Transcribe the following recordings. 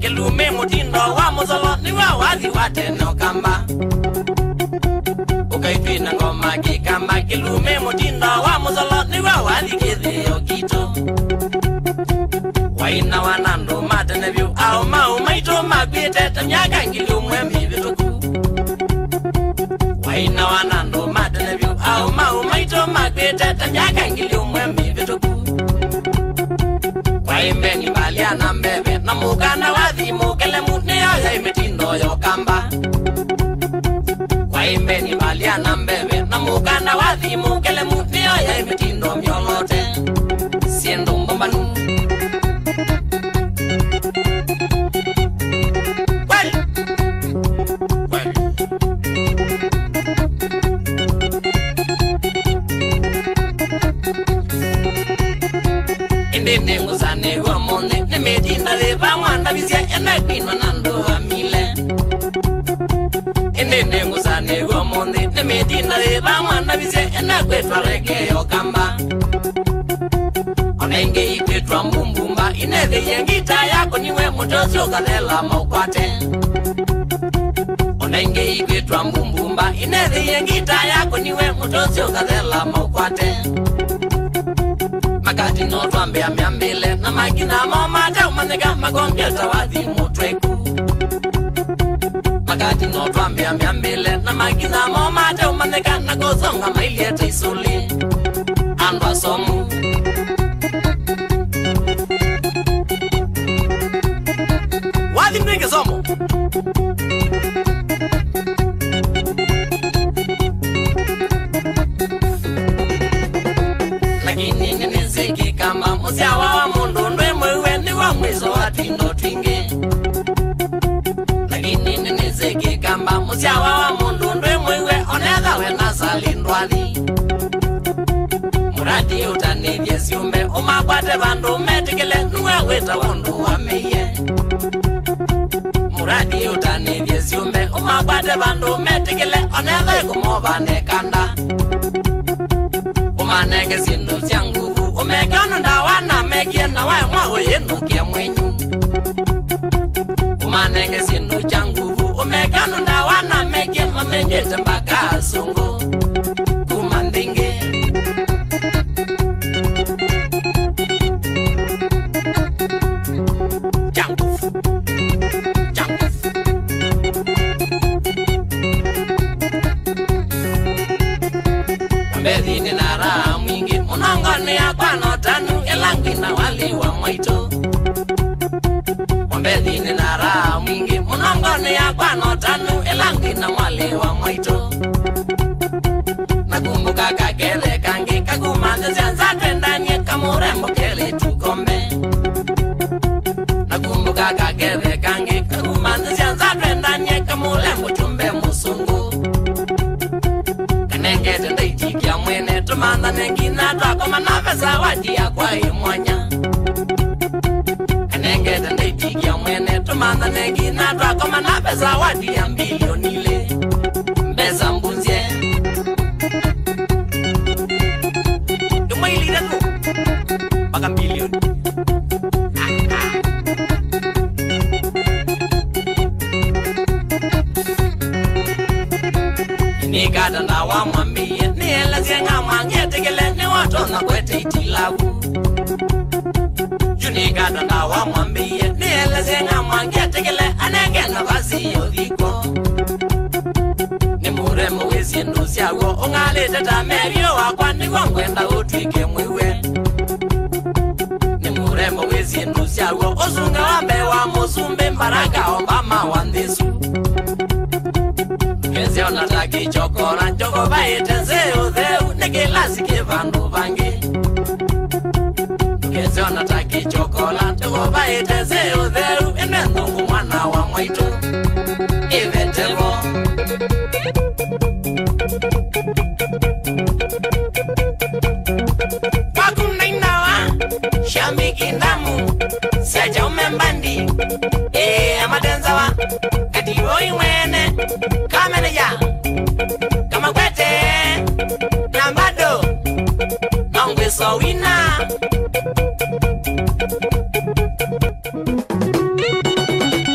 kilume mutindo wa muzolo ni wa wazi wateno kamba ukaipina ngoma kikamba kilume mutindo wa muzolo ni wa wazi kithio kito waina wanando matene vyu au mau maito magbite tamyaka ngilumwe mivituku waina wanando matene vyu au mau maito magbite tamyaka ngilumwe mivituku waimbe ni baliana mbebe na mukana wathi mukele mutneo ya imitindo yo kamba waimbe ni baliana mbebe na mukana wathi mukele mutneo ya imitindo myolote siendo mbombanu Nene nguzane wa mone ne medina de ba mwanda bizya ena kwino nando amile nene nguzane wa mone ne medina de ba mwanda bizya ena kwetwa rege yo kamba onenge ikwetwa mbumbumba inede yengita yako niwe mutozo galela maukwate onenge ikwetwa mbumbumba inede yengita yako niwe mutozo galela maukwate makati no twambe amyambile na makina mama ta umanega magombeta wathi mutweku makati no twambe amyambile na makina mama ta umanega na gozonga mailieta isuli andwa somu wathi mwingi somu kama musyawa wa mundu ndwe mwewe ni wa mwizo wa tindo twingi lakini niniziki kama musyawa wa mundu ndwe mwewe onetha we nasali ndwathi muradi utanithye siumbe umakwate vandu metikile niwe wita wundu wa miye muradi utanithye siumbe umakwate vandu metikile onetha ikumovane kanda umanenge sindu sya nguvu umekano ndawana mekie na wae mwago yenukia mwenyu umanenge sindu cha nguvu umekano ndawana mekie mamenyete mpaka asungu kumandingi changufu mbedhini na raha mwingi munongoni ya kwano tanu elangi na wali wa mwaito mbedhini na raha mwingi munongoni ya kwano tanu elangi na wali wa mwaito nakumbuka kakele kangi kakumande zianzate ndani kamurembo kele tukombe nakumbuka kakele kangi kakumande zianzate ndani kamurembo chumbe musungu kanengete ndaitikia mwene tumanda nengina twako manavesa wadi ya kwa imwanya kanengete ndaitikia mwene tumanda nengina twako manavesa wadi ya mbilionile mbeza mbunzie tumailira tu baka mbilioni nikata na wa mwambie niela zenga mwangete kele ni watu na kwete itilawu junikata na wa mwambie niela zenga mwangete kele anenge na vazi yodhiko ni muremo wezi nduzi yago ungale tata merio wakwa ni wangwenda utwike mwiwe ni muremo wezi nduzi yago ozunga wambe wa muzumbe mbaraka obama wandesu kezi onataki chokora njoko baitenze udheu nekilasi kivandu vangi kezi onataki chokora njoko baitenze udheu inendungu mwana wa mwaitu ivetero wakunainawa shambiki ndamu seja umembandi amadenzawa kativo imwene kameneja kama kwete nambado nongweso wina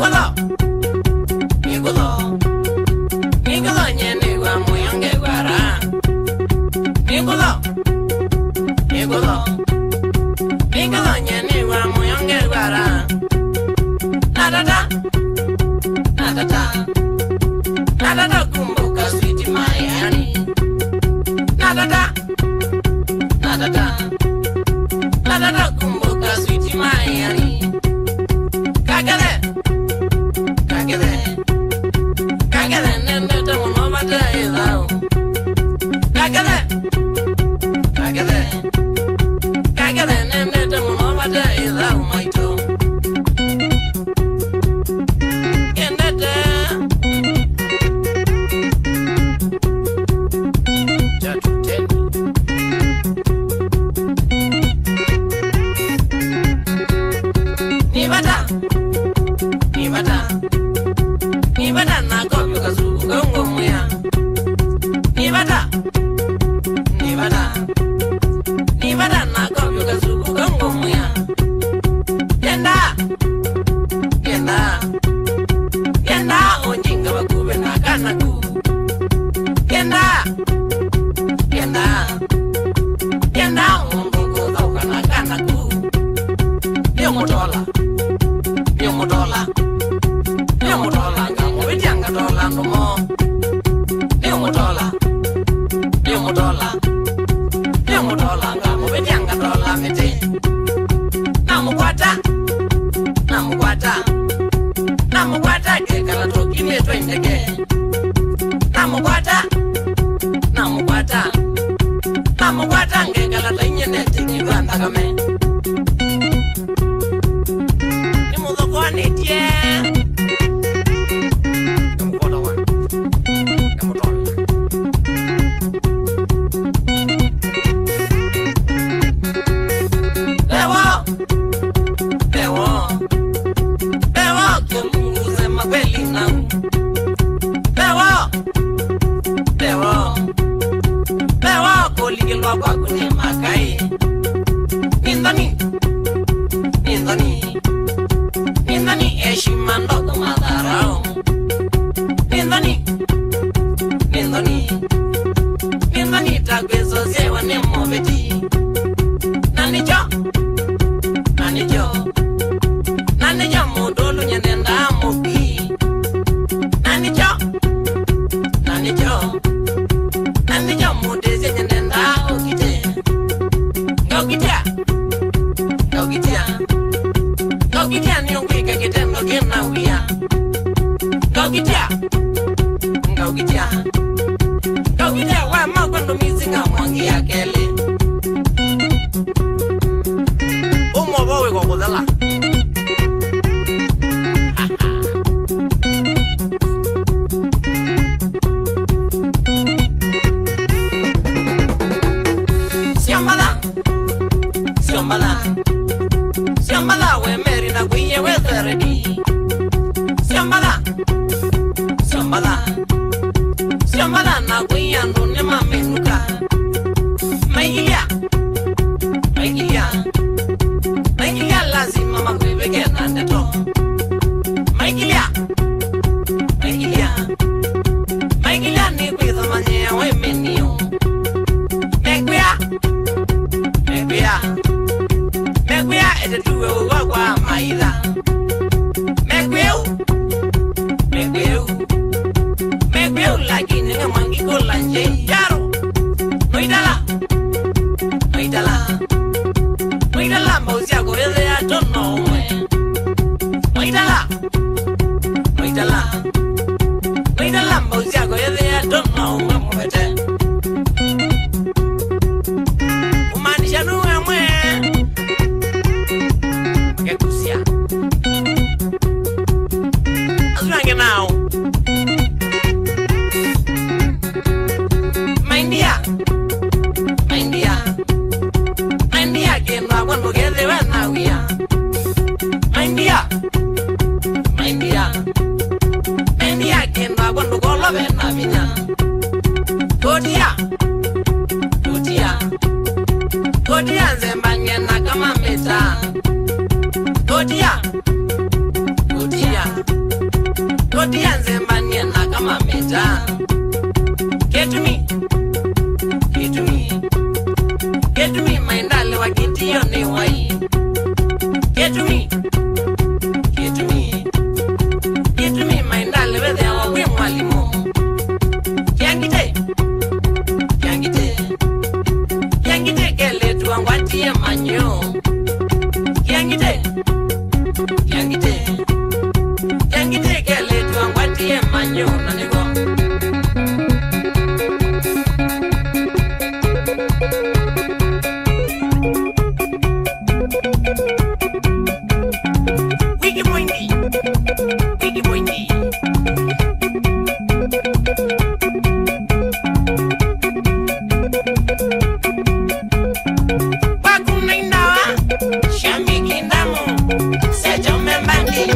Godia Mangoti anzembanie na kama meta. Get to me. Get to me. Get to me, my darling, wa kiti yone wai. Get to me. Get to me. Get to me, my darling, we there wa kwe mwalimu. Yangite. Yangite. Yangite kele tu angwatie manyo. Yangite. Yangite. Yangite kele tu angwatie manyo nanigo. Wiki Boindy. Wiki Boindy. Wakunaindawa, Shambi Kindamu, Sejo Membandi.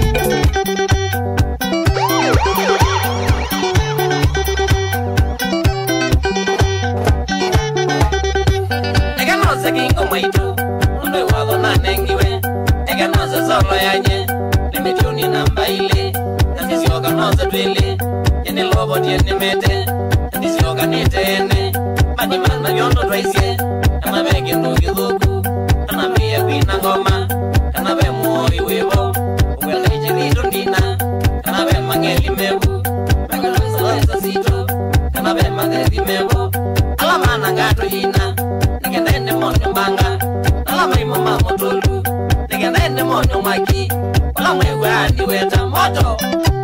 Neganoze kingo maitu, undo wago na nengiwe. Neganoze solo yanye, limituni namba ile. Nandisi oganoze twele, yene lobo tiene mete. Nandisi oganite ene, manimana yondo twaisye. Kana begi ndugi dhuku, kana miya kwina ngoma. Kana be muori wewo, uwele ichirido ndina. Kana be mangeli mewu, magalonza loza sito. Kana be magezi mewo, alamana ngato hina. Nigenda ene monyo mbanga, alama imo mamotolu. Nigenda ene monyo maki, alama ewe andi weta moto.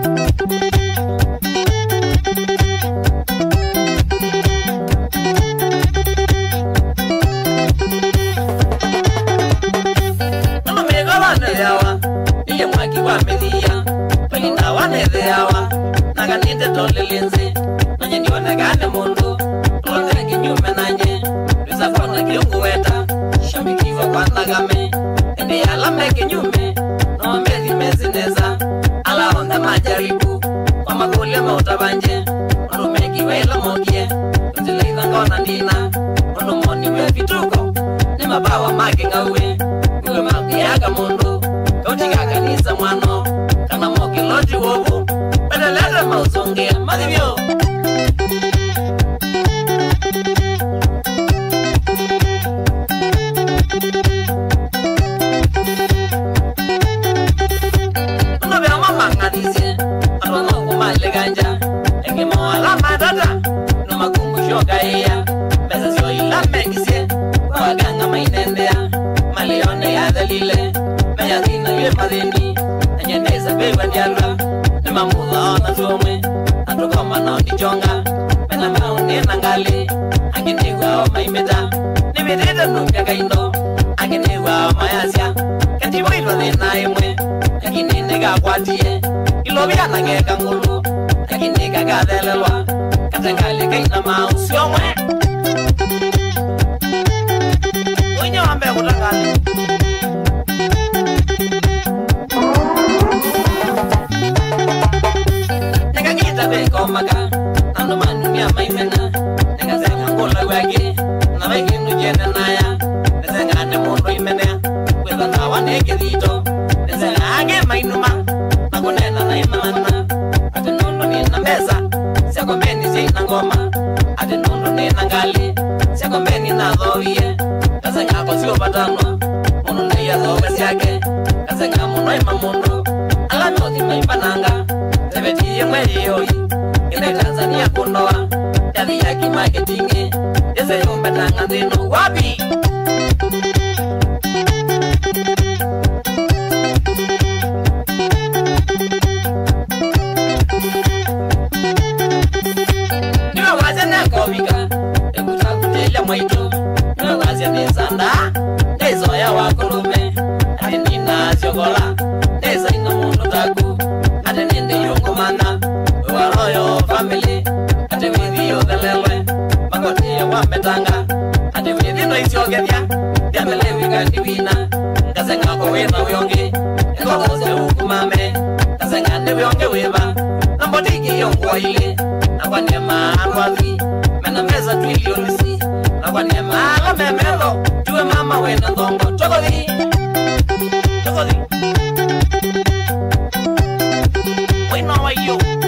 Nono megala neyawa, iye mwaki wa media. Pelina wa neyawa, naga nite tole lenze. Nanye niwa negane mundu, lonze kinyume nanye. Luisa fona kiongu weta, Shambi kiva kwa nagame. Ende alame kinyume, no mezi mezi neza. Ala onda majaribu, kwa makule mautabanje. Ondo meki wela mogie, unzile idhangona ndina. Ondo moni we vituko, ni mabawa maki ngawe. Mwe maki yaga mundu, kauti kaka nisa mwano. Kana moki loji wobu, pedelele mausonge, madhivyo. Uno vea mama dice, alo no kumale ganja. Engi moala madata, no makumbusho kaya. Besa sio ila mekise, waganga mainendea. Malione ya dalile, meya zina yue madeni. Nyeneza bewa ndiala, ni mamula ona zume. Andukoma na ondichonga, mena mauni nangali. Anginigwa o maimeta, ni mitete numpia kaindo. Anginigwa o mayasya, katibu ilo dina imwe. Agininiga kwatie, ilo vya nangeka ngulu. Aginiga gadelelwa, katengali kaina mausi omwe. Wenye wambe kutangali. Nega kita beko maka, ando manu ya maimena. Nega zenga ngula wagi, na wagi nujene naya. Nezenga ne mundu imenea, weza na waneke dito. Nezenga age mainuma, nakunena na imana. Ate nundu ni na meza, siako mbeni zina ngoma. Ate nundu ni na ngali, siako mbeni na dhoye. Kazenga kwa sio patanwa, munu na iya dhowe siake. Kazenga munu ima mundu, ala nyothi maipananga. Sebeti ye mweli yoi, ile Tanzania kunoa. Yadhi ya kimarketingi, yese yumbetanga zinu wapi. Niwe waze nekovika, ekuta kutelia mwaitu. Niwe waze nezanda, nezo ya wakulume. Ati nina siogola, nezo ina mundu taku. Ati nindi yungumana, uwa royo family. Ati withi yudhelelwe, magoti ya wametanga. Ati withi no isiogethia, diamelewi gati wina. Kazenga ko wina wiongi, eko kose ukumame. Kazenga ne wiongi wiva, nambotiki yongwa ile. Nakwa nema alwazi, mena meza tuilionisi. Nakwa nema ala memelo, tuwe mama wena ndongo. Chokozi, chokozi. Wina wa yo.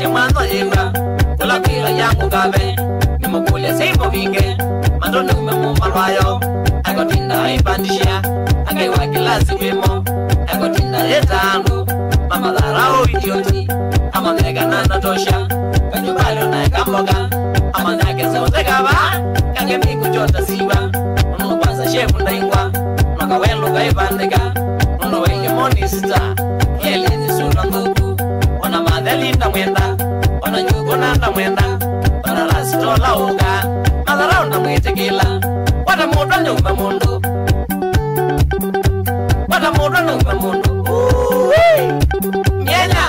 ya mwanzo yeba kula kila yangu kabe nimukule simo vinge mandone umemumbalwayo akotinda ipandisha akaiwa kilasi wemo akotinda etano mama dharau idioti ama mega nana tosha kanyubalo na kamboga ama nake zote kaba kange miku jota siba uno kwanza shefu ndaingwa noka welu kaibandika uno wenge monista yeli nisuna nguku ona madheli ndamwenda ona nyugo na ndamwenda ona rasito la uga madharau ndamwetekila wata muda nyumba mundu wata muda nyumba mundu Nyenya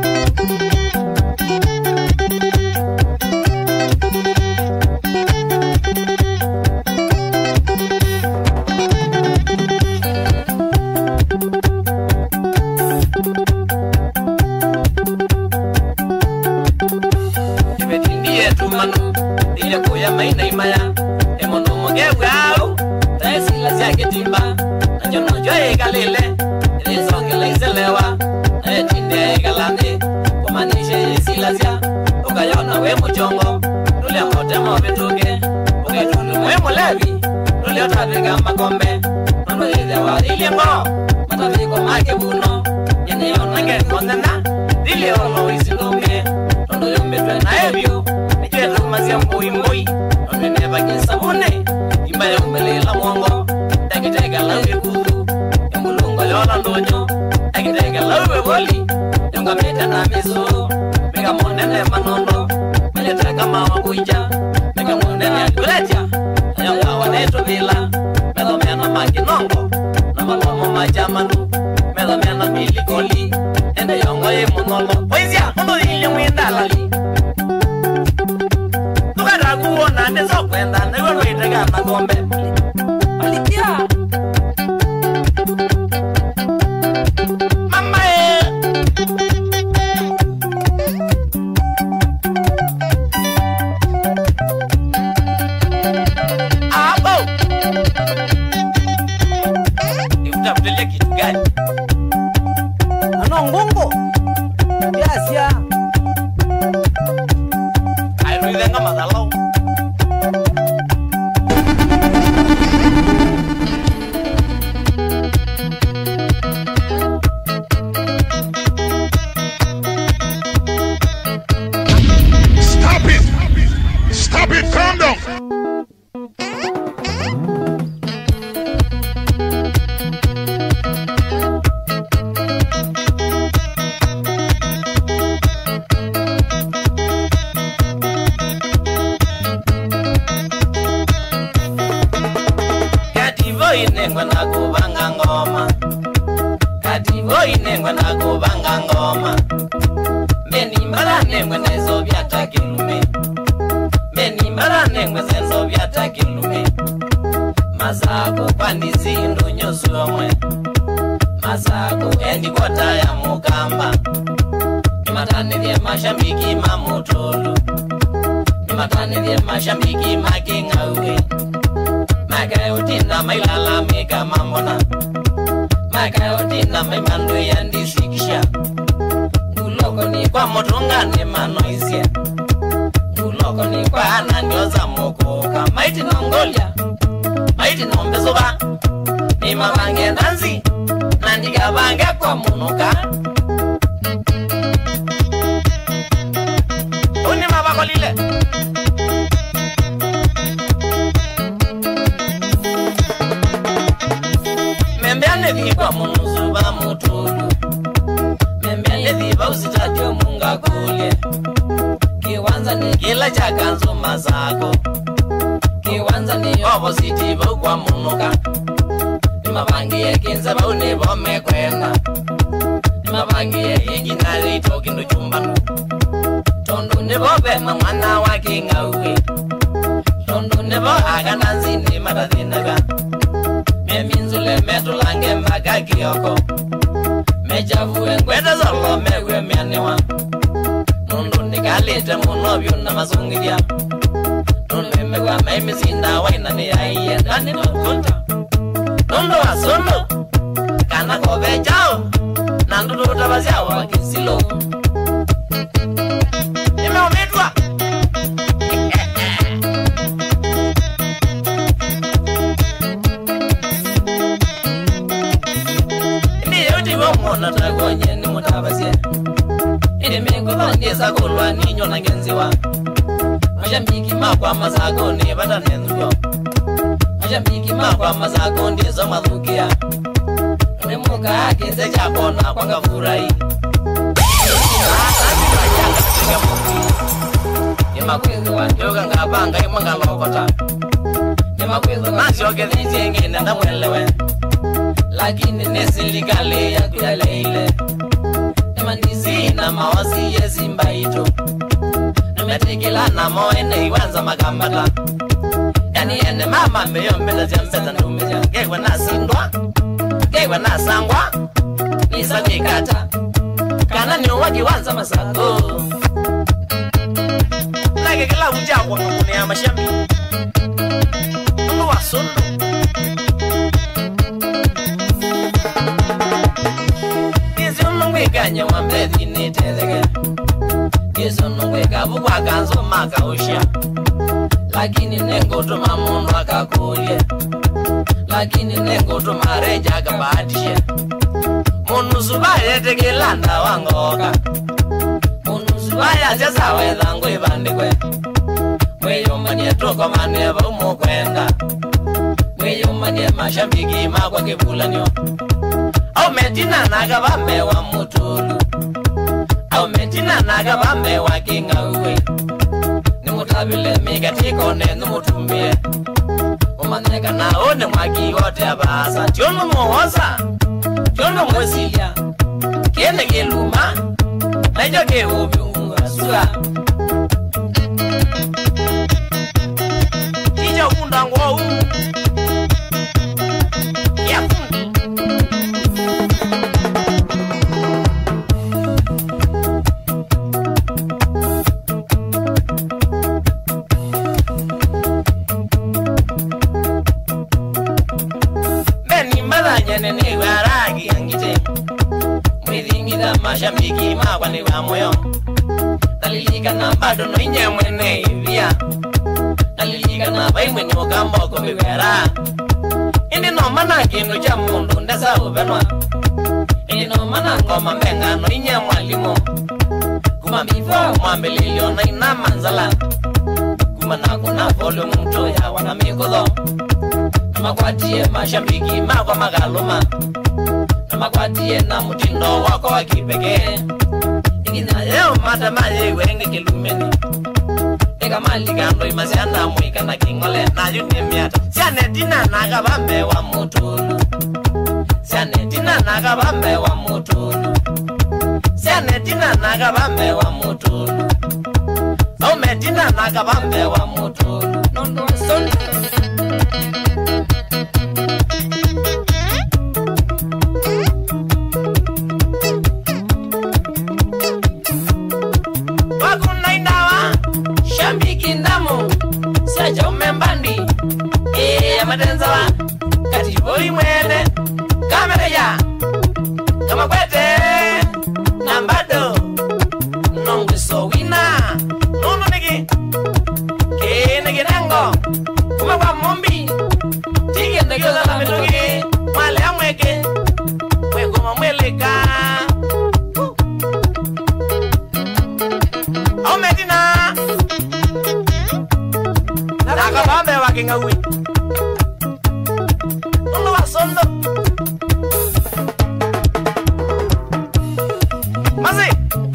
Ibetindie tumanu ile kuya maina imaya emono mogewao taisila zake timba najono joye galile Izelewa, tinde galande, kumanishe silazia, ukayona we muchongo, tule mote mobituge, uketulu mwe mulevi, tule otabiga makombe, nono izewa iliengo, mataviko make buno, yene yonange kondena, dili ono isilunge, nono yumbitwe na ebyo, nichwe tukumazia mbui mbui, nono neba kisabune, imbaye umelila mwongo, dakitega lawe kudu, yungulungo yona ndonyo, Akitega lawe woli Yunga meta na miso Mega monene manondo Maleta kama wakuija Mega monene akuleja Yunga waneto vila Medo meana makinongo Na malomo majamanu Medo meana milikoli Ende yunga ye monolo Poizia mundo hili mwenda lali Tukara kuona nezo kwenda Nego lwitega na gombe Malikia Anongongo Gracias Ay ruidenga madalo Stop it, calm down. Inengwa na kubanga ngoma Kativo inengwa na kubanga ngoma Meni mbala nengwe nezo vyata kilume Meni mbala nengwe zezo vyata kilume Mazako kwani zindu nyosu omwe Mazako endi kota ya mukamba Nimatane vye mashambiki mamutulu Nimatane vye mashambiki makingawe Magayotina mailala mega mamona Magayotina maimandu yandisikisha Nguloko ni kwa motungane manoisia Nguloko ni kwa ananyoza mokoka Maiti nongolia Maiti nombezoba Ni mabange nanzi Nandiga bange kwa munuka Uni mabakolile Membeane viva munuzuba mutulu Membeane viva usitadio munga kule Kiwanza ni kila chakanzo mazako Kiwanza ni oppositive kwa munuka Nimabangi ya kinza baune bome kwenda Nimabangi ya iginari toki ndo chumbanu Tondo nebobe mamana waki ngauwe Tondo nebo agananzi ni matadinaga Meminzule metulange mbaga kiyoko Mejavuwe ngwede zolo mewe mianiwa Nundu nikalite munobyu na mazungiria Nundu mewa memisinda waina ni aiye Dani nukunta Nundu wasunu Kana kobe chao Nandu tutabazia wakisilo Ongeza kulwa ninyo na ngenziwa Mashambiki makwa mazako ni bata nenduwa Mashambiki makwa mazako ndizo madhukia Nemuka akize chapona kwa kafurai Yemakwizu wanjoga ngabanga imanga lokota Yemakwizu nashoke dhijenge nenda mwelewe Lakini nesilikale ya kuyaleile Nemandizi na mawasi yezimba ito Numetikila na moene iwanza magambata Yani ene mama meyo mbela jampeta numeja Gewe nasindwa Gewe nasangwa Nisa kikata Kana ni uwagi wanza masako Nage kila ujagwa ngakune ya mashambi Nungu wa sundu Gizi unungwe kanya wa mbezi ni tezege Gizi unungwe kabu kwa kanzo maka usha Lakini nengo tuma mundu akakulie Lakini nengo tuma reja kabatishe Munu subaya tegilanda wangoka Munu subaya jasa wedhangu ibandikwe Mweyo manye toko maneva umu kwenda Mweyo manye mashambiki makwa kibulanyo Au metina nagabame wa mutulu Au metina nagabame wa kinga uwe Nimutabile migatiko nenu mutumie Umaneka naone mwaki wote abasa Tiono muhosa Tiono mwesilia Kiene kiluma Najo ke ubi ungasua Tijo kundango u Nene waragi yangite Mwithingitha mashambiki makwa ni wa moyo Dalilika na bado no inye mwene ivia Dalilika na baimwe ni wakamboko miwera Indi no mana kinu cha mundu ndesa ubenwa Indi no mana ngoma menga no inye mwalimu Kuma mifo mwambililio na ina manzala Kuma na kuna folo mtu ya wana mikudho Namakwatie mashambiki makwa magaluma Namakwatie na mutindo wako wa kipekee Ingina yeo matamaye wenge kilumeni Eka maligando imasiana mwika na kingole na yune miata Siane tina nagabambe wa mutulu Siane tina nagabambe wa mutulu Siane tina nagabambe wa mutulu Ome tina nagabambe wa mutulu Nondo wa sonde Mbandi madenzawa kati boy mwene kamera ya kama kwete nambado nongwe so wina nono nigi kene genango kuma kwa mombi tige ndege za metugi male amweke mwego mamweleka Medina Nakabambe wakingawi Nungu wa sondo Mazi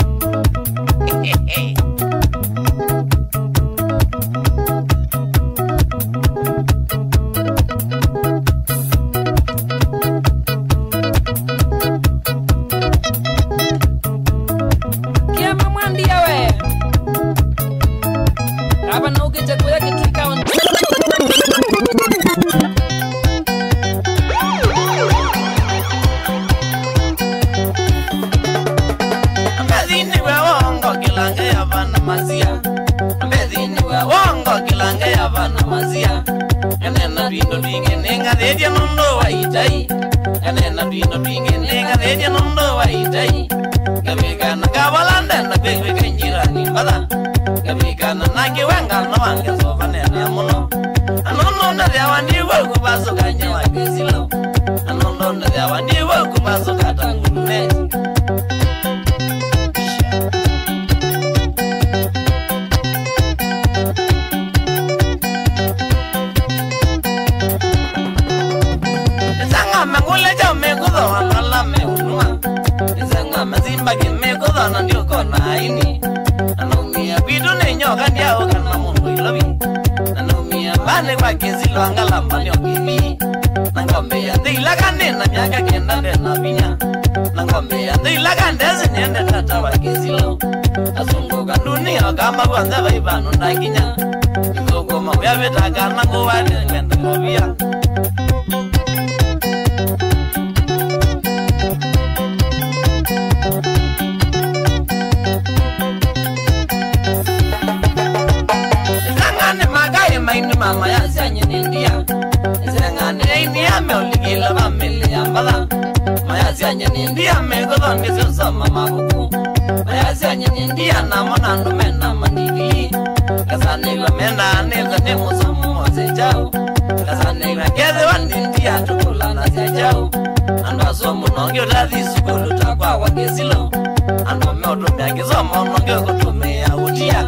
Kiama mwandi yawe Raba na ukita kuya kitrika wa Ambedhini we wongo kilange ya vana mazia Ambedhini we wongo kilange ya vana mazia Enena duino duinge nenga dedia nondo wa itai Enena duino duinge nenga dedia nondo wa itai Gabika na kabalanda na pewe kenjirani mbada Gabikana nage wenga no wange sofa nene muno Anono na dewa ni woku baso kanya wakesilo Anono na dewa ni woku baso katanguluneti ne kwa kizilo angala manyo kimi ngombe ya ndila kanena myaka kenda ndena binya ngombe ya ndila kandeze nyende tata wa kizilo azunguka dunia kama kwanza baibano ndakinya ngoko mabya betaka nango wale ngenda ngobia maini mama ya sanya India zengane India me oligila family ambala maya sanya India me godon ngeso sama mabuku maya sanya India na mona ndo mena manigi kasane la mena ne zane musomo sejao kasane la keze wan India tukula na sejao ando somo nongyo dadi sukulu takwa wagesilo ando me oto myake somo nongyo kutume ya utia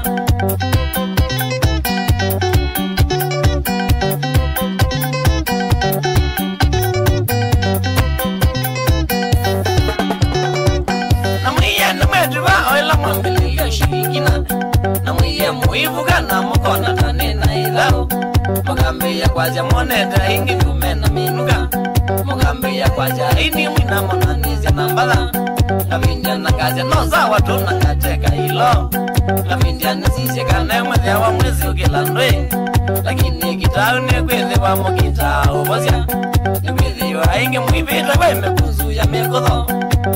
muivuga na mukona tane na ilao mugambe ya kwaja moneta ingi kumena minuga mugambe ya kwaja ini mwina monanizi na mbala kavindia na kaja noza watu na kacheka ilo kavindia nisishe kane mwezi wa mwezi ukilandwe lakini kitao ni kwezi wa mukitao bozia ni kwezi wa ingi muivita kwa imekuzu ya mekodho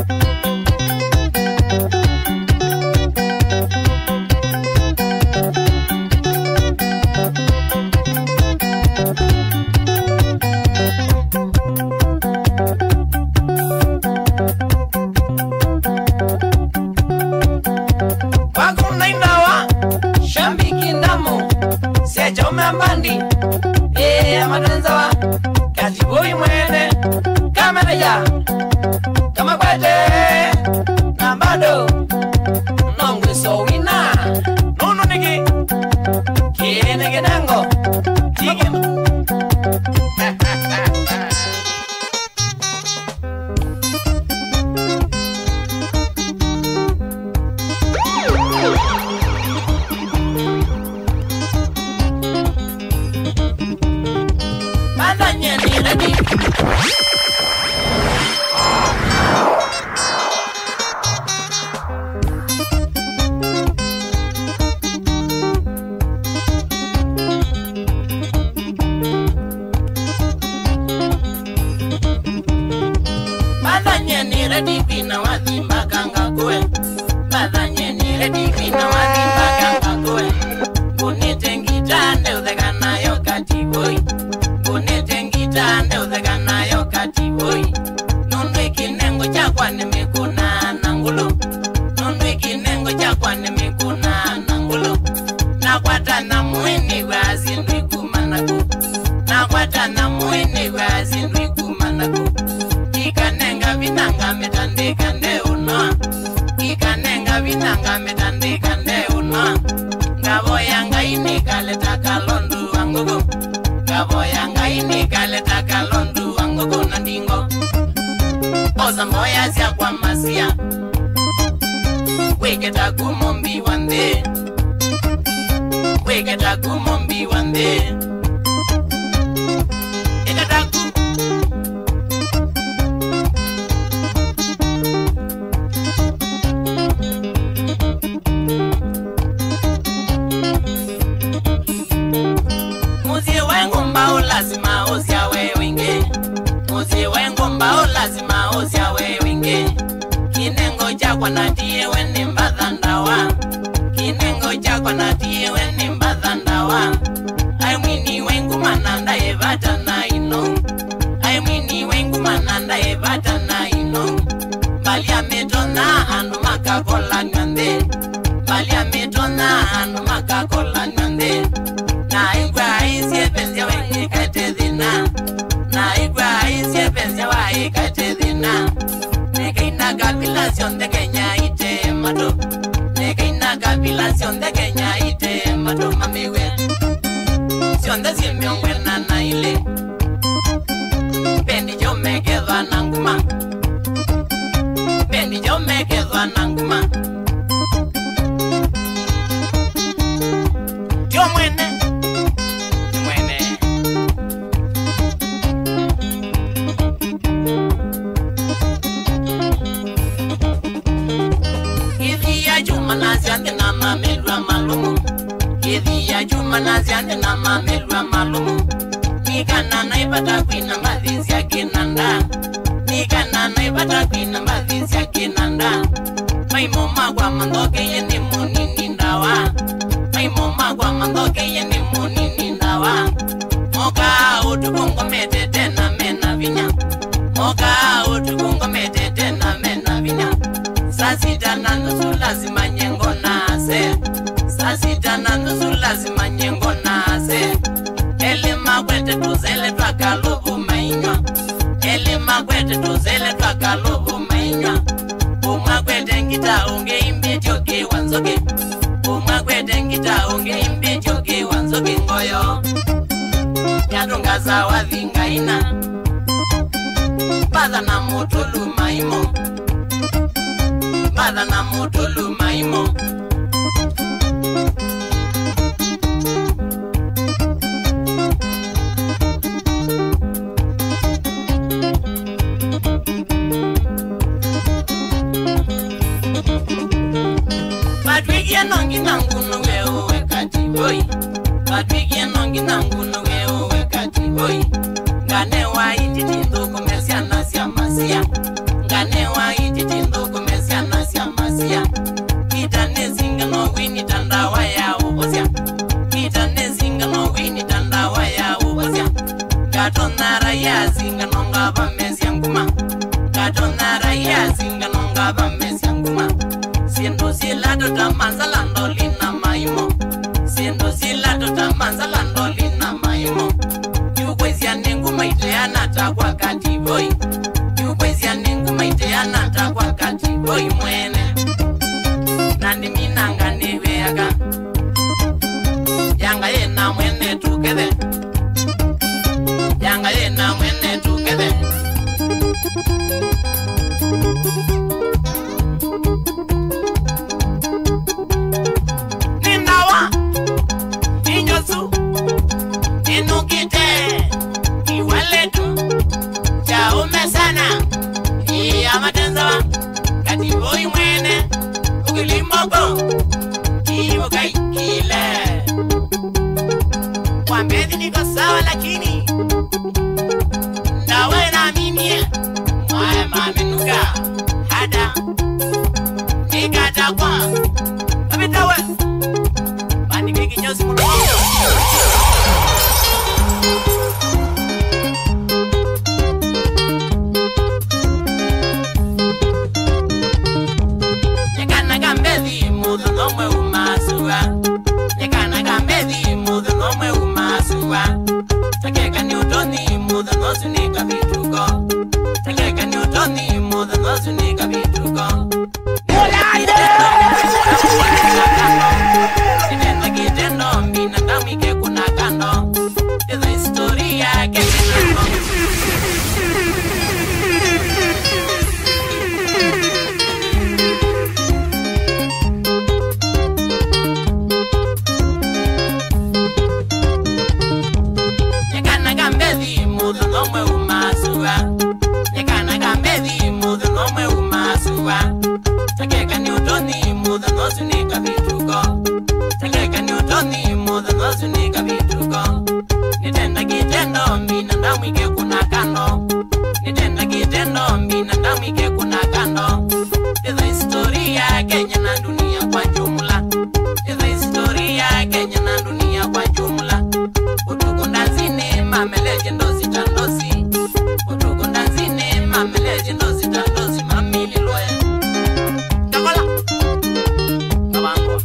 Mambandi amatanzawa kati boy mwene kamera ya kama kwete nambado nongwe so wina nono nigi kene gedango tige Moya sia kwa masia weketa kumombi wande weketa kumombi wande eketa ku muzi wangu mbao lazima usia wewinge muzi wangu mbao lazima usia wewinge kinengo chakwa natie wene mbadhandawa kinengo chakwa natie wene mbadhandawa aimwini wengu mananda evata na ino aimwini wengu mananda evata na ino bali ametona anu makakola ngande bali ametona anu makakola ngande na igwa isie penzi wengi katedhina na igwa isie penzi wa katedhina Nekeina capilación de Kenya ite mato Nekeina capilación de Kenya ite mato mamiwe Sion de Simeon buena naile Pendi yo me quedo a Nanguma Pendi yo me quedo a Nanguma Yo muene ya juma na ziande na mamelwa malumu Nikana naipata kwina mbathisi ya kinanda Nikana naipata kwina mbathisi ya kinanda Maimo magwa mandoke yeni munini ndawa Maimo magwa mandoke yeni munini ndawa Moka utukungo mete tena mena vinya Moka utukungo mete tena mena vinya Sasita na nusu lazima nyengo nase Sasita na nusu lazima nyengo nase Elima kwete tuzele twakalubu mainywa Elima kwete tuzele twakalubu mainywa Uma kwete ngita unge imbi choki wanzoki Uma kwete ngita unge imbi choki wanzoki ngoyo Yadunga sawa dhinga ina Bada na mutulu maimo Bada na mutulu maimo Badwigia nongi nanguno wewe kati boy Badwigia nongi nanguno wewe kati boy Ngane wa ititindo kumesia nasia masia Ngane wa ititindo kumesia nasia masia Kita nezinga no wini tandawa ya ubosia Kita nezinga no wini tandawa ya ubosia Katonara ya zinga nonga bamesia nguma Katonara ya zinga nonga bamesia nguma Siendo silado tamanzalando lina maimo Siendo silado tamanzalando lina maimo Yukwezia ningu maiteana takwa kati boy Yukwezia ningu maiteana takwa kati boy mwene Nandi minanga niweaga Yanga yena mwene tukede Yanga yena mwene tukede Nindawa Inyosu Inukite Iwaletu Chaume sana Iya matenzawa Kati boy mwene Ukilimoko Iwo kaikile Wambedi niko sawa lakini Ndawe na mimi Mwae maminuka Hada Nikata kwa Abitawe Bani kiki nyosi mulu Nyekana gambedi mudu nomwe umasua Nyekana gambedi mudu nomwe umasua Takeka ni utoni mudu nosu nika vituko Takeka ni utoni mudu nosu nika vituko Kitendo binadamu ike kuna kando Eza historia kesho Nyekana gambedi mudu nomwe umasua Nyekana gambedi mudu nomwe umasua Takeka ni utoni mudu nosu nika vituko Takeka ni utoni mudu nosu nika vituko Nitenda kitendo binadamu ike kuna kando Nitenda kitendo binadamu ike kuna kando Eza historia Kenya na dunia kwa jumla Eza historia Kenya na dunia kwa jumla Utukunda zine mameleje ndosi tandosi Utukunda zine mameleje ndosi tandosi mamili loe Kakola Kabango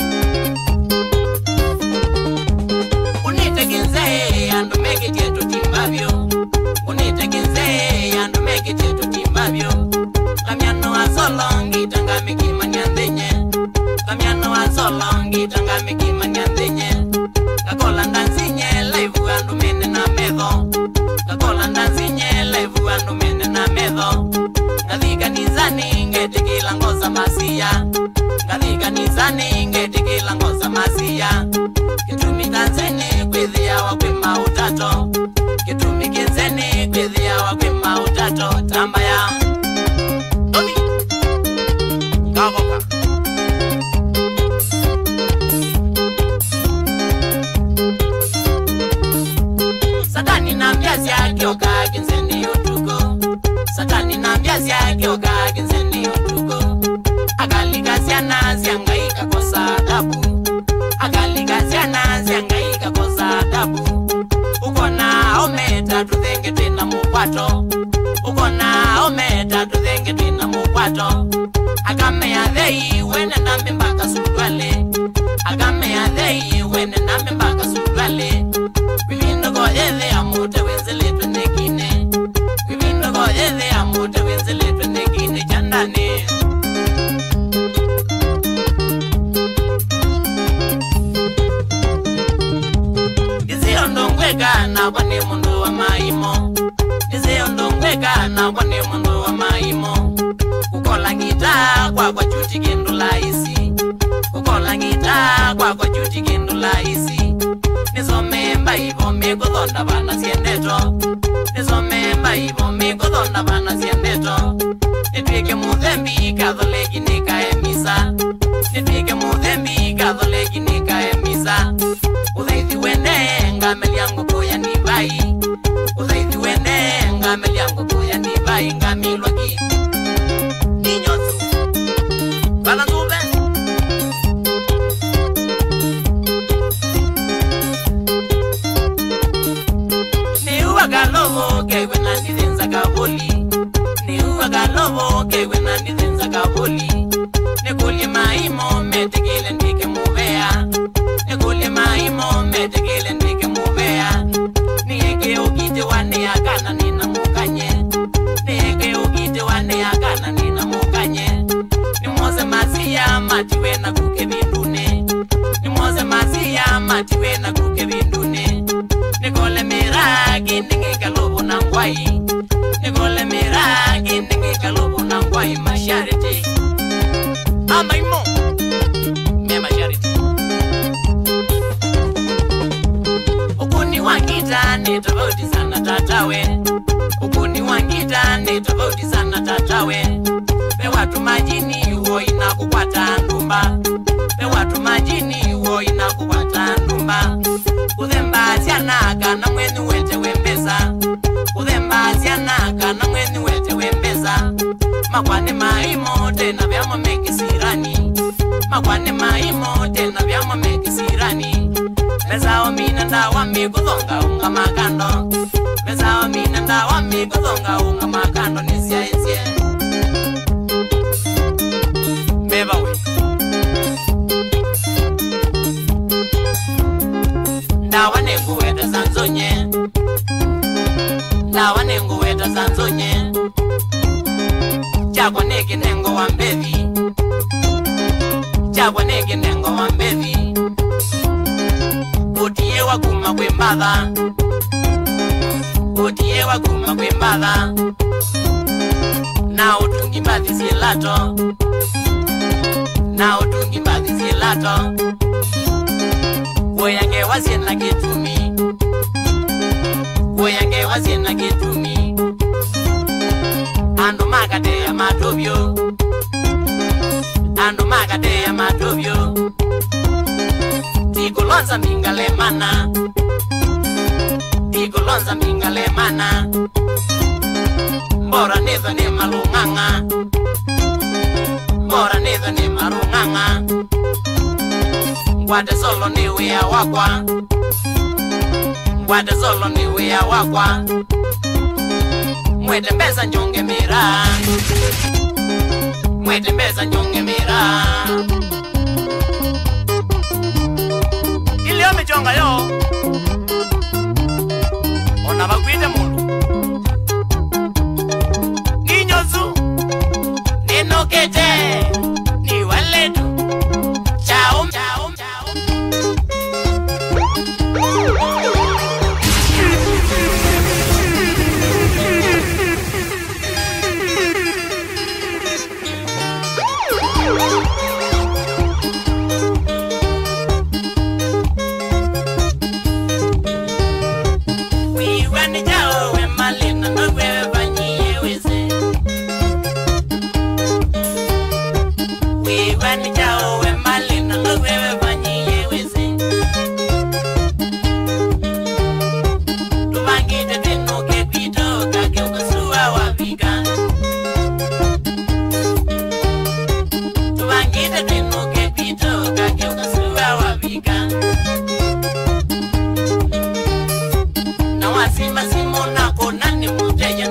Unitekinze andu meki jetu timbavyo Unitekinze andu meki jetu timbavyo Kamiano azolongi tanga miki manyandenye Kamiano azolongi tanga miki manyandenye Kakola ndanzinye laivu andu mene na medho Kakola ndanzinye laivu andu mene na medho Ngadhika nizani ngeti kila ngoza masia Ngadhika nizani ngeti kila ngoza masia Kitumi kanzeni kwithia wakwima utato Kitumi kinzeni kwithia wakwima utato Tambaya Omi Kagoka mukwato ukona ometa tuthenge twina mukwato akame ya thei wene nambe mpaka sulwale akame ya thei wene nambe mpaka sulwale vivindo goyethe amute wenzeletwe negine vivindo goyethe amute wenzeletwe negine chandane ndongweka na bwane mundu wa maimo Nizeo ndongweka na bwane mundu wa maimo Kukola ngita kwa chuti kendo laisi Kukola ngita kwa chuti kendo laisi Nizomemba ivo miko thonda bana siendeto Nizomemba ivo miko thonda bana siendeto Nitwike muthembi katholeki nikaemisa Nitwike muthembi katholeki nikaemisa Uthaithi wene ngameli yangu kuya ni vai Uthaithi wene ngameli yangu kuya ni vai ngamilwa ki Ninyotu Bala nzube Ni uwa galovo kewe na nizenza kaboli Ni uwa galovo kewe na nizenza kaboli Nekuli maimo metekele ndike muvea Nekuli maimo metekele ndike muvea Nieke ukite wane akana nina mukanye Nieke ukite wane akana nina mukanye Nimoze masia matiwe na kuke bindune Nimoze masia matiwe na kuke bindune Nikole miragi ninge kalobo na ngwai Nikole miragi ninge kalobo na ngwai mashariti Amaimo Mema charity Ukuni wangita ni tofauti sana tatawe Ukuni wangita ni tofauti sana tatawe Pe watu majini uo inakukwata ndumba Pe watu majini uo inakukwata ndumba Uthemba zianaka na mweni wete wembeza Uthemba zianaka na mweni wete wembeza Makwane maimo tena vyama mekisirani Makwane maimo tena vyama mekisirani Bezao mina ndawa mikuthonga unga makando Bezao mina ndawa mikuthonga unga makando Nisia insie Bebawe Ndawa nengu weta sanzonye Ndawa nengu weta sanzonye Chakwa neke nengo wa mbevi Chakwa neke nengo wa mbevi Utie wakuma kwe mbadha Utie wakuma kwe mbadha Na utungi mbadhi silato Na utungi mbadhi silato Woyange wasiena kitumi Woyange wasiena kitumi Ando makate ya matobyo Ando makate ya matobyo Tikulonza mingale mana Tikulonza mingale mana Mbora nezo ni malunganga Mbora nezo ni marunganga Ngwate solo ni wea wakwa Ngwate solo ni wea wakwa Mwete mbeza njonge mira Mwete mbeza njonge mira Ilio michonga yo Ona bakwite mundu Ninyozu Ninokete Ni waledu Chao Chao Chao Simona konani muteja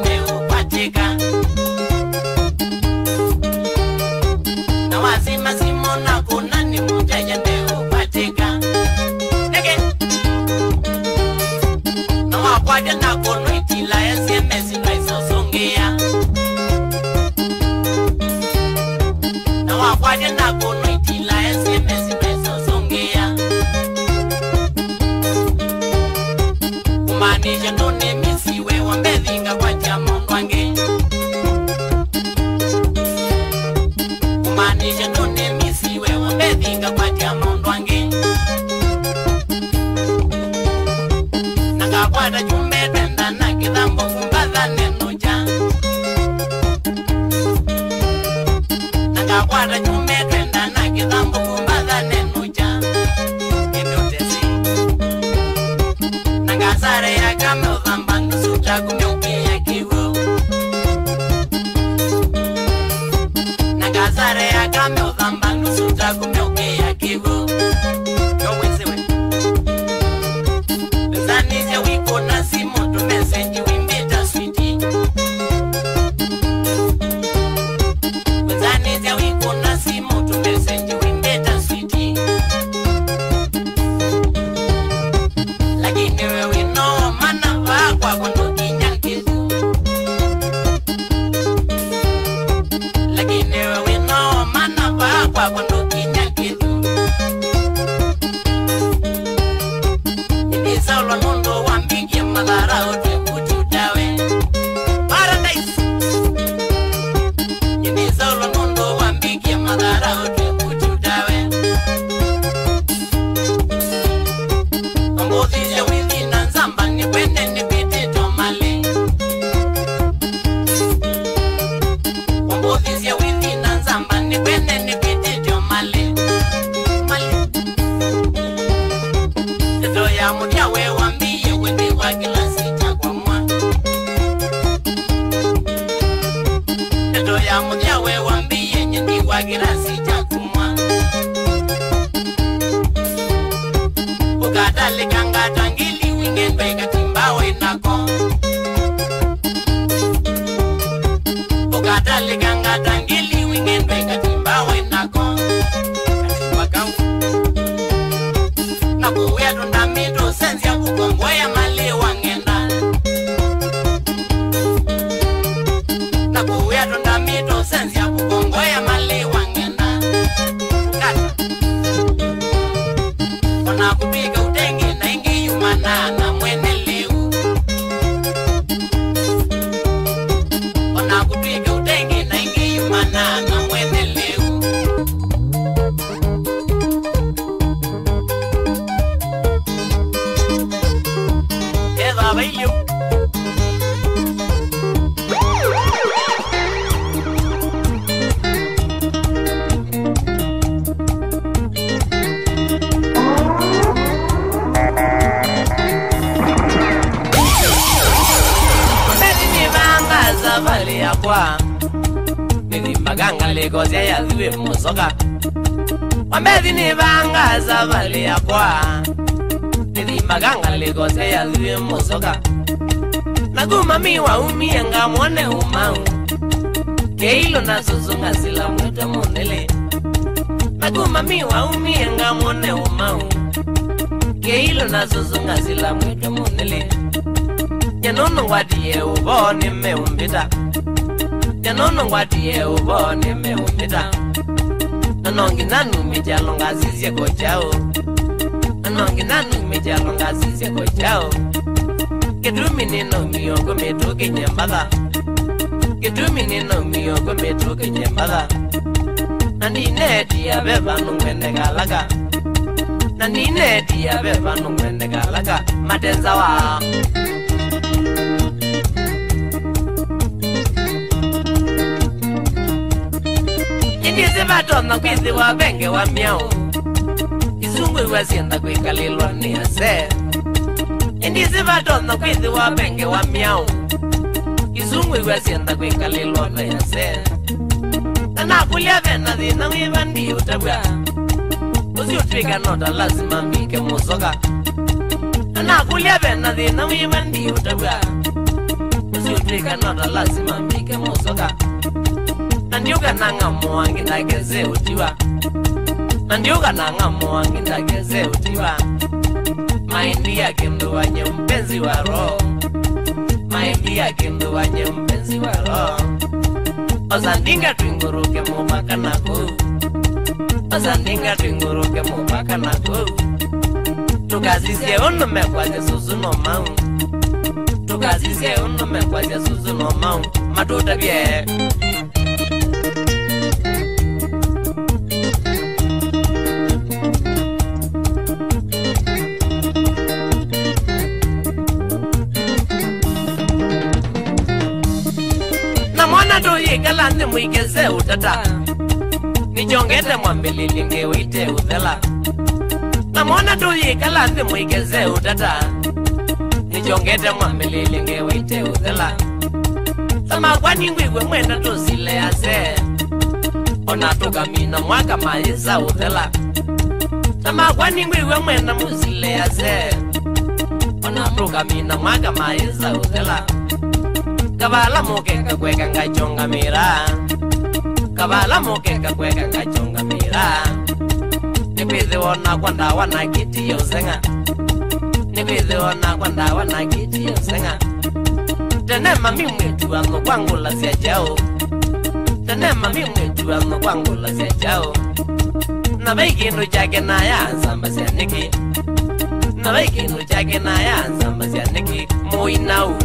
na kuwetu ndamito sensi ya kukongoya mali wangenda na kuwetu ndamito sensi ya kukongoya mali wangenda kata ona kupika utengi na ingi yumana na mwene liu ona kupika utengi na ingi yumana na mwene liu eva bailio vale yakwa ni maganga legozi ya ziwe musoka wamezi ni banga vale yakwa ni maganga legozi ya ziwe musoka naguma miwa umienga mwone umau keilo na suzunga sila mwete monele naguma miwa umienga mwone umau keilo na suzunga sila mwete monele Yanono ngwadiye ubone meumbita Yanono ngwadiye ubone meumbita Nanongi nanu mijalo ngazizye kochao Nanongi nanu mijalo ngazizye kochao Kedumi nino miyoko metuke nyembada Kedumi nino miyoko metuke nyembada Nandine diya beba nungwende galaka Nandine diya beba nungwende galaka Matenza wa Indizi matona kwizi wa benge wa miao Izungu iwasienda kwikalilwa ni ase Indizi matona kwizi wa benge wa miao Izungu iwasienda kwikalilwa ni ase Nana kulia vena zina wivandi utabwa Uzi utwika nota lazima mbike musoka Nana kulia vena zina wivandi utabwa Uzi utwika nota lazima mbike musoka Nandiuga nanga mwangi ndageze utiwa Nandiuga nanga mwangi ndageze utiwa Maindi ya kindu wanye mpenzi wa roho Maindi ya kindu wanye mpenzi wa roho Ozandinga tuinguruke mubaka nako Ozandinga tuinguruke mubaka nako Tukazisye unu mekwaze susu no mau Tukazisye unu mekwaze susu no mau Matuta bie Galante mwikeze utata Nijongete mwambili ngewite udhela Namona tuyi galante mwikeze utata Nijongete mwambili ngewite udhela Sama kwani ngwigwe mwenda tusile ase Ona tukamina mwaka maisa udhela Sama kwani ngwigwe mwenda musile ase Ona tukamina mwaka maisa udhela Kabala mokeka kweka ngachonga mira Kabala mokeka kweka ngachonga mira Nikwithi wona kwanda wana kiti yosenga Nikwithi wona kwanda wana kiti yosenga Tene mami mwetu ano kwangula siya jao Tene mami mwetu ano kwangula siya jao Nabaikindu chake na ya ansamba siya niki Nabaikindu chake na ya ansamba siya niki Moinau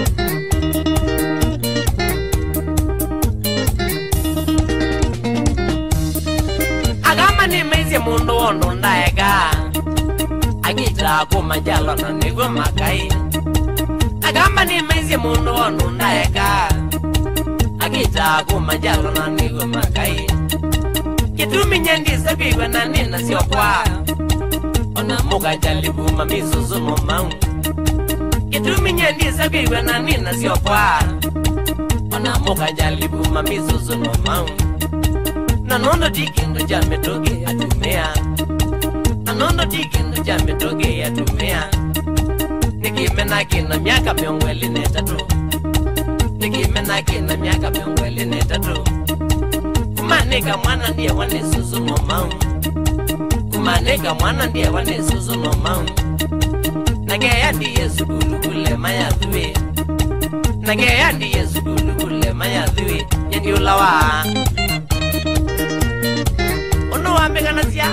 Mundu wondo ndaega Agita kumajalo na nigo makai Agamba ni mezi mundu wondo ndaega Agita kumajalo na nigo makai Kitumi nyendi sabigwa na nina sio kwa Ona muga jalibu mamizuzu no mau Kitumi nyendi sabigwa na nina sio kwa Ona muga jalibu mamizuzu no mau Nanondo dikindu jame toge atumea Nanondo dikindu jame toge atumea Nikimena kina miaka miongweli netatu Nikimena kina miaka miongweli netatu Kumanika mwana ndiye wane susu no mau maneka mwana ndiye wane susu no mau Nagea ndiye sukulu kule maya thuwe Nagea ndiye sukulu kule maya thuwe Nyendi ulawa Ono wambega nasya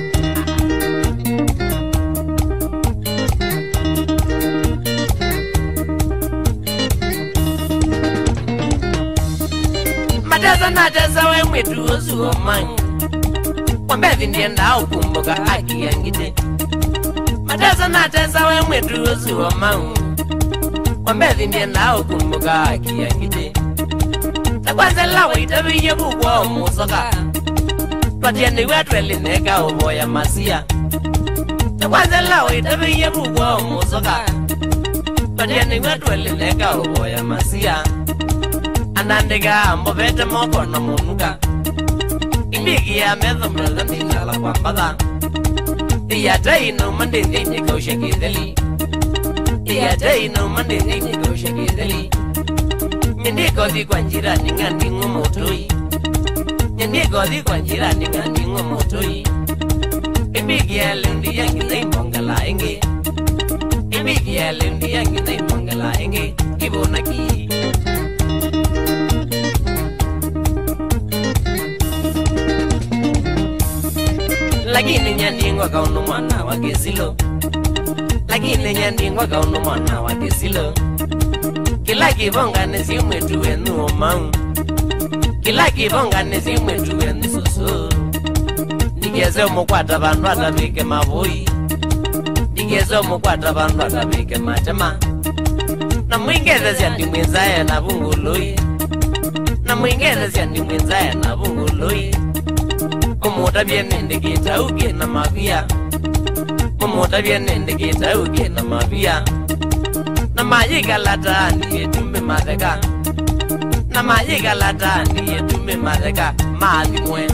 Mateza nateza we mwetu osu o mangu Wambethi ndiye ndao kumboka aki yangite Mateza nateza we mwetu osu o mangu Wambethi ndiye ndao kumboka aki yangite Takwaze lawa itabiye bukwa umusoka Twatia ni wetu elineka uboya masia Takwaze lawa itabiye bukwa umusoka Twatia ni wetu elineka uboya masia Anandega mbovete moko na munuka Imbigi ya medho mreza ndinala kwa mbada Iyata ino mande ndinye kausha kizeli Iyata ino mande ndinye kausha kizeli Nyendiko di kwa njira ninga ningo motoi Nyendiko di kwa njira ninga ningo motoi Imbigi ya lundi yangi na imongala inge Imbigi ya lundi yangi na imongala inge Kibona ki Lakini nyandingwa kauno mwana wa kesilo Lakini nyandingwa kauno mwana wa kesilo Kila kibonga nesi mwetu wenu omau Kila kibonga nesi mwetu wenu susu Nigeze umukwata bandu atabike mavui Nigeze umukwata bandu atabike matema Na mwingeze siandi mwenzaye na bunguloi Na mwingeze siandi mwenzaye na bunguloi Mumuta viene ndikita uke na mavia Mumuta viene ndikita uke na mavia Na majiga lata ndiye tumbe madheka Na majiga lata ndiye tumbe madheka Maadhi mwe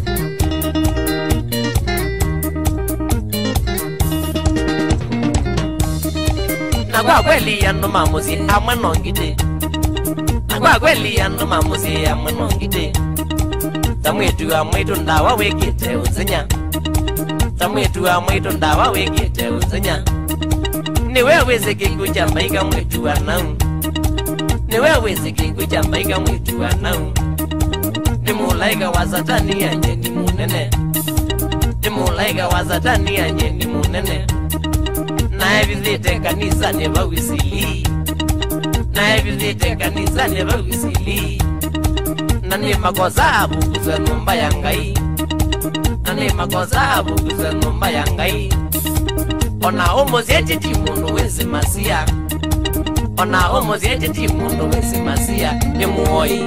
Na kwa kweli ya numa musi amwe nongite Na kwa kweli ya numa musi amwe nongite Tamwetu amwetu ndawa wekite uzenya Tamwetu amwetu ndawa wekite uzenya Ni wewe zikingu Jamaica mwetu anau Ni wewe zikingu Jamaica mwetu anau Ni mulaika wa satani anje ni munene Ni mulaika wa satani anje ni munene Na evizite kanisa neba wisili Na evizite kanisa neba wisili Nani makosa bukuza numba yangai Nani makosa bukuza numba yangai Ona homo zeti timundo wezi masia Ona homo zeti timundo wezi masia Ni muoi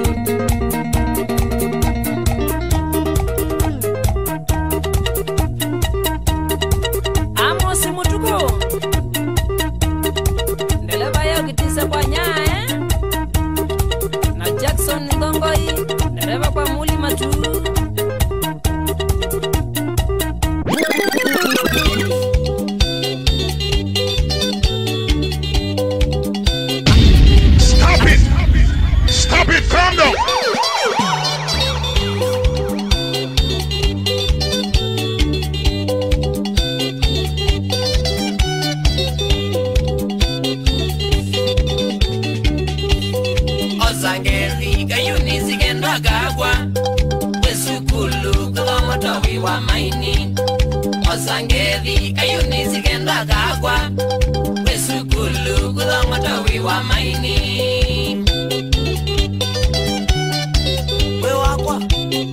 Amosi mutuko Ndeleba ya kitisa kwa nyae Na Jackson Ngongoi Ndeleba kwa muli matu Stop it, calm down. Ozangeri kayuni zigenda gagwa Wesukulu kulomoto wiwa maini Ozangeri kayuni zigenda gagwa Wesukulu kulomoto wiwa maini Wewakwa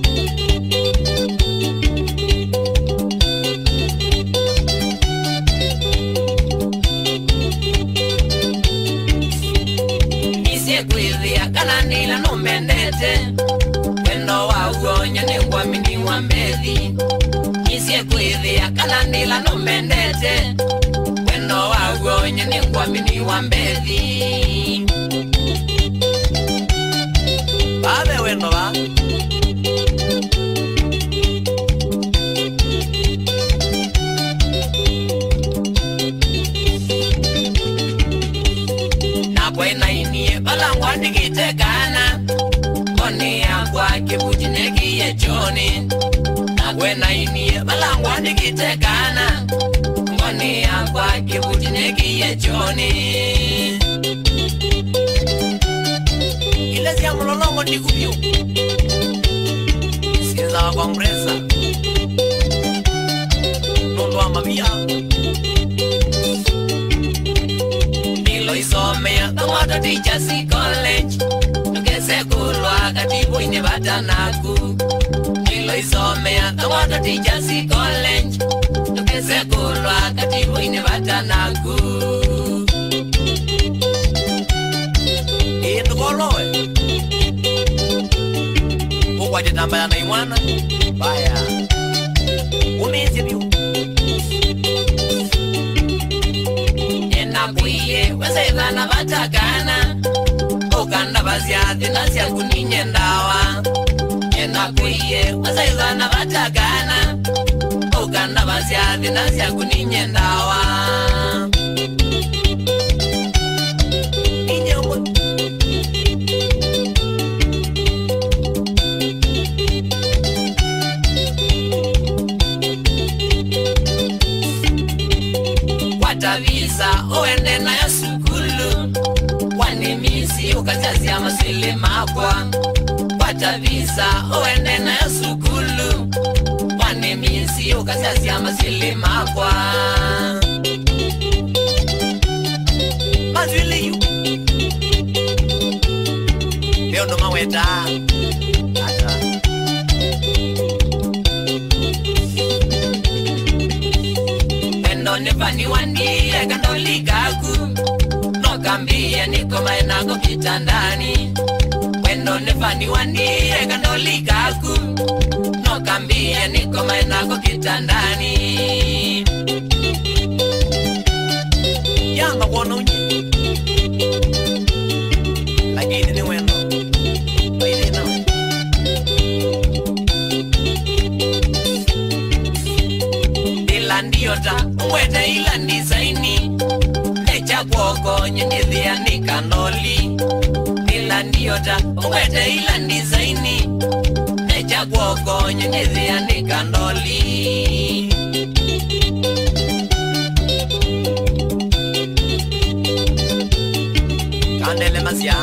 Isiekwithia kananila numbendete Wendo waguonya ni wamini wa mbethi Isiekwithia kananila numbendete Wendo waguonya ni wamini wa mbethi Babe wendo ba Na buena inie balangwa nikitekana Koni yakwa kibujineki ye choni Na buena inie balangwa langu nikitekana ngoni yakwa kibutine kiyechoni ile ya mlolongo nikubyo siza kwa mresa ndo amabia nilo isomea tomato teachers college tukese kulwa katibu ine batanaku nilo isomea tomato teachers college tukese kulwa katibu ine batanaku ito kolowe kwa jitambaya na imwana baya umezi biu nena kuiye wezezana batakana ukanda baziazi nasya kuninye ndawa nena kuiye wezezana batakana ukanda baziazi nasya kuninye ndawa visa oende na ya sukulu wanimisi ukachazia masili makwa pata visa oende na ya sukulu wanimisi ukachazia masili makwa mazili yu leo ndo maweta ata nefani wandi ekandolikaku nokambia niko maenako kitandani wendo nefani wandi ekandolikaku nokambia niko maenako kitandani yamba kuona unye lakini ni wendo wailina ndiota mwete ila nisaini necha kwoko nyendithia nikanoli ila ndiota mwete ila nisaini necha kwoko nyendithia nikanoli kandele masya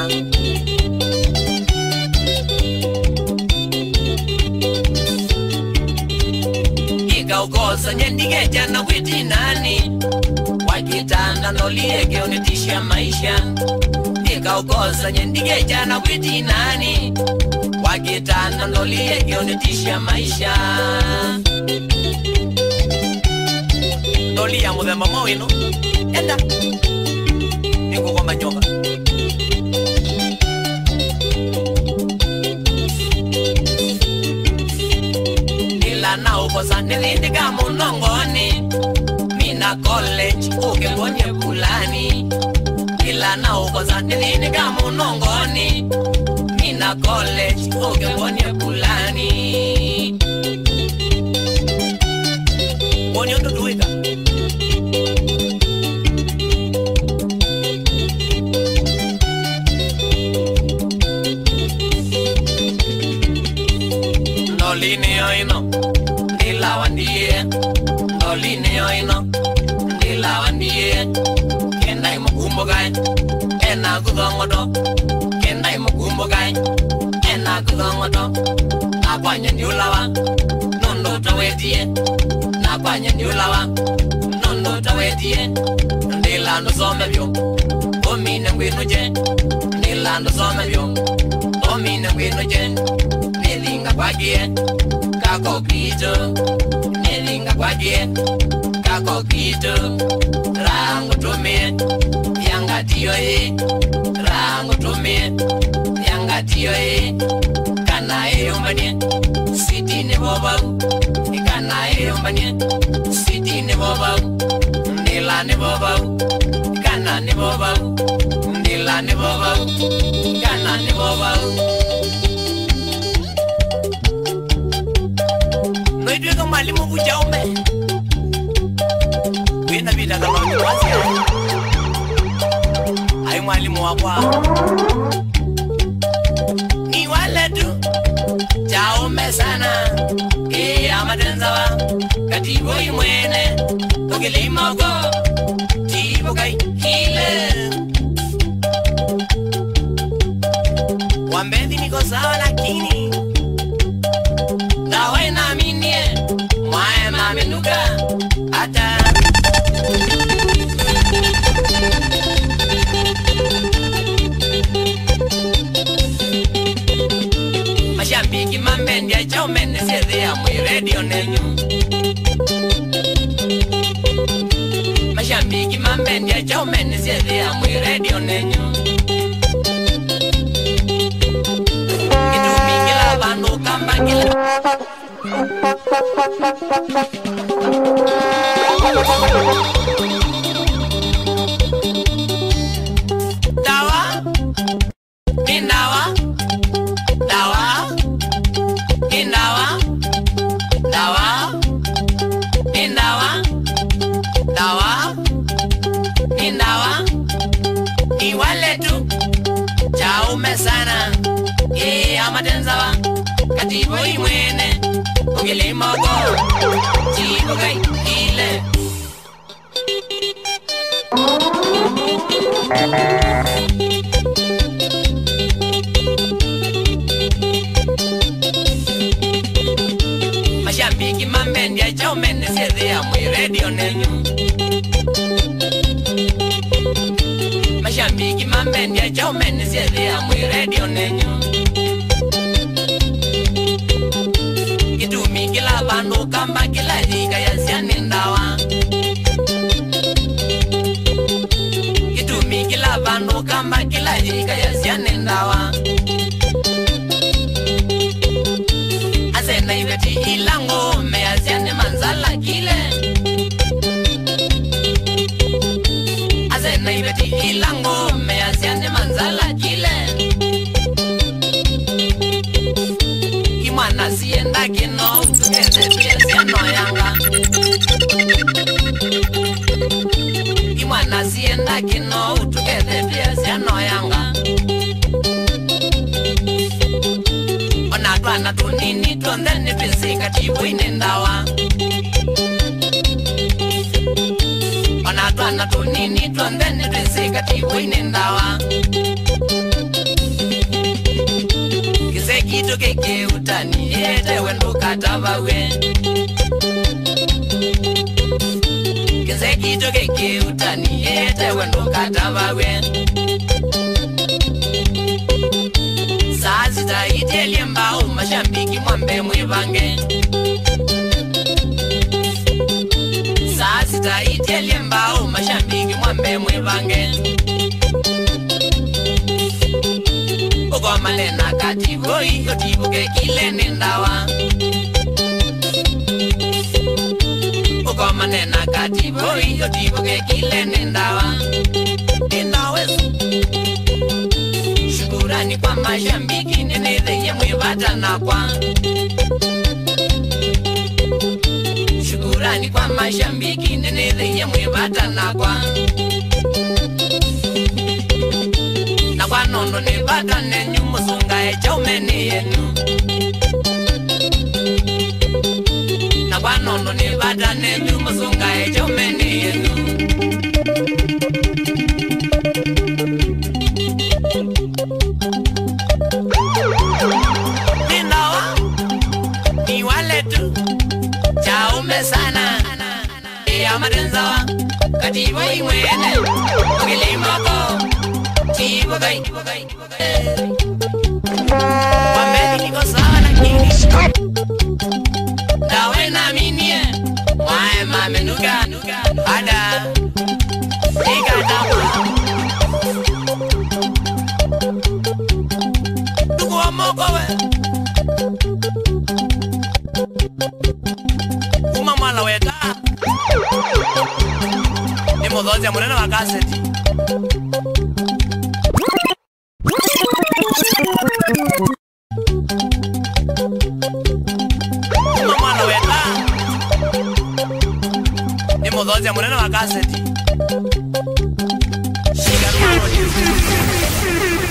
ukosa nyendigeja na witi nani wakitanda noliege unitishia maisha nikaukosa nyendigeja na witi nani wakitanda noliege unitishia maisha nolia mudhema mawino enda niko kwa manyoka na ukosa nilindika munongoni mina college ukembonye kulani ila na ukosa nilindika munongoni mina college ukembonye kulani bonyo tutuika nolini oino ndilawandie ndoline oino ndilawandie kendai mukumbukai ena kudongodo kendai mukumbukai ena kudongodo nakwanye ndiulawa nondo tawedie nakwanye ndiulawa nondo tawedie ndilando somebyo omine ngwinuje ndilando somebyo omine ngwinuje nilinga kwagie kako kito nilinga kwagie kako kito rangu tumie yanga tiyoe rangu tumie yanga tiyoe kana eyombanie siti ne bobau kana eyombanie siti ne bobau ndila ne bobau kana ne bobau ndila ne bobau kana ne bobau noidwe kama mwalimu bujaume wina bida kama mwasi ai mwalimu wakwa ni wale tu jaume sana amatenzawa katibu imwene ukilima uko tibu kai kile wambezi niko sawa lakini dawa inaminie mwae mamenuka hata mashambiki mambendi ya chao mene sede ya mwi radio nenyu mashambiki mambendi ya chao mene sede ya mwi radio nenyu kitumikila bandu kambakila dawa indawa dawa indawa dawa indawa dawa indawa iwale tu chaume sana amatenzawa katibu imwene ukilima uko tibu kai ile mashambiki mambendi ya chao mene sede ya mwi radio nenyu mashambiki mambendi ya chao mene sede ya mwi radio nenyu kitumikila bandu kamba kila jika ya siani ndawa kitumikila bandu kamba kila jika ya siani ndawa asena ibeti ilango me ya siani manzala kile asena ibeti ilango me ya siani manzala kile kimwana sienda kino ese pia no yanga kimwana sienda kino utukeze pia no yanga ona twana tunini twondeni pisika tibu inendawa ona twana tunini twondeni pisika tibu inendawa kitu keke utani ete wendo katabawe kise kitu keke utani ete wendo katabawe sazita iteli mbao mashambiki mwambe mwibange sazita iteli mbao mashambiki mwambe mwibange uko malena katibu iyo tibu kekile nendawa uko manena katibu iyo tibu kekile nendawa nindawezu shukurani kwa mashambiki neneze ye mwibata na kwa shukurani kwa mashambiki neneze ye mwibata na kwa kwa nondo ne bata nenyu musunga e chaumeni yenu na kwa nondo ne bata nenyu musunga e chaumeni yenu ninawa ni wale tu chaume sana ya matenzawa katibu imwene ukilimako tibu kai wambezi niko sawa lakini dawa inaminie mwae mamenuka hada ikatawa tuku wa mokowe umamala weta ni modhozi ya murena wa kaseti mwana weta ni modhozi ya murena wa kaseti shika